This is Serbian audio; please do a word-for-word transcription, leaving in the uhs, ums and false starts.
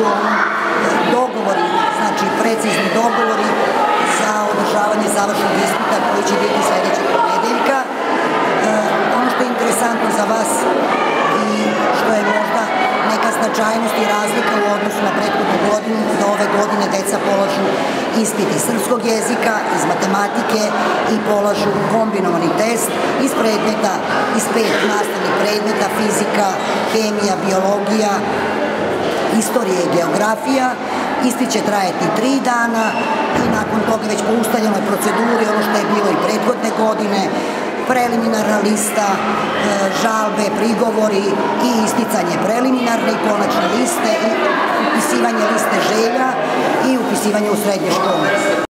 su dogovori, znači precizni dogovori za održavanje završnog ispita koji će biti sledećeg ponedeljka. Ono što je interesantno za vas i što je možda neka značajnost i razlika u odnosu na prethodnu godinu, da ove godine deca polažu ispit iz srpskog jezika, iz matematike i polažu kombinovani test iz predmeta, iz pet nastavnih predmeta, fizika, hemija, biologija, istorija i geografija. Ispit će trajati tri dana i nakon toga već po ustaljenoj proceduri, ono što je bilo i prethodne godine, preliminarna lista, žalbe, prigovori i isticanje preliminarne i konačne liste i upisivanje liste želja i upisivanje u srednje škole.